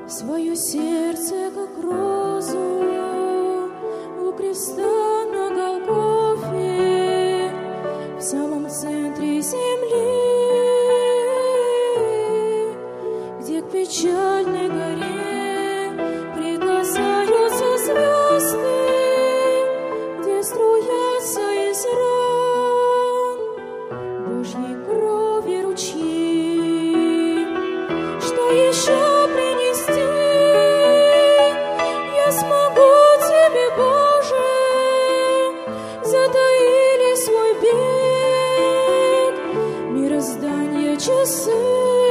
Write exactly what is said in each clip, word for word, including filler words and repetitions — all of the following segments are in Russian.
свое сердце, как розу у креста на Голгофе, в самом центре земли, где к печальной горе прикасаются звезды, где струятся из ран Божьей крови ручьи. Что еще принести я смогу Тебе, Боже? Затаили свой бег мироздания часы,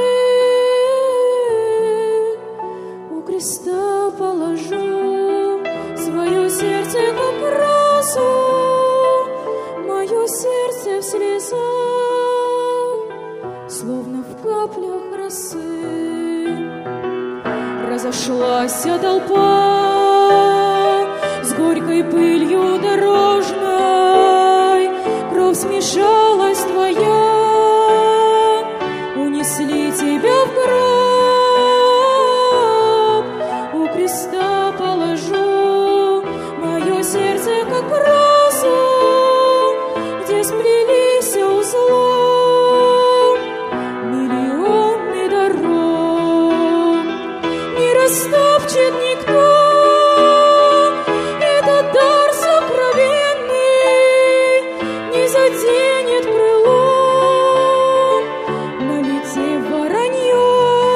у креста положу свое сердце, как розу, мое сердце в слезах, словно в каплях росы. Разошлась толпа с горькой пылью дорожной, кровь смешалась Твоя, унесли Тебя в гроб, у креста положу мое сердце, как розу, где сплелись узлом миллионы дорог. Не растопчет никто этот дар сокровенный, не заденет крылом, налетев воронье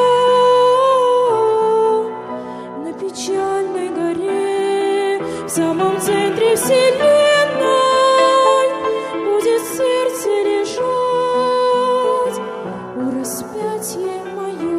на печальной горе, в самом центре вселенной будет сердце лежать у распятия мое.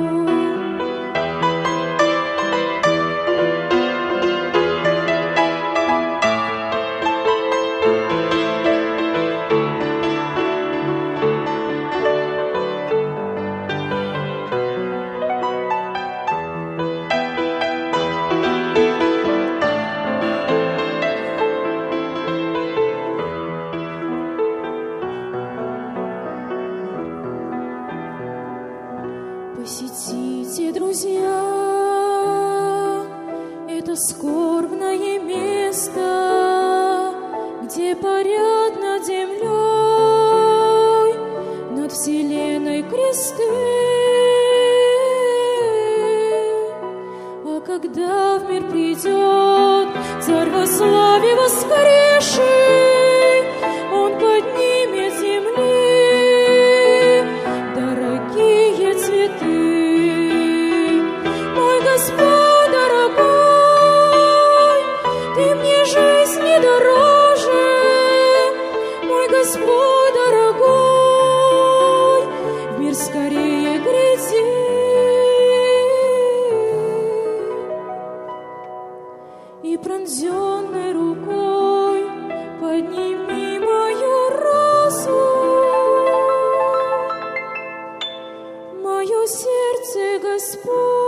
Посетите, друзья, это скорбное место, где парят над землей, над вселенной кресты. А когда в мир придет Царь во славе воскресший, Он поднимет с земли дорогие цветы. Мой Господь дорогой, Ты мне жизни дороже. Мой Господь дорогой, в мир скорее гряди. И пронзенной рукой подними мою розу, мое сердце, Господь.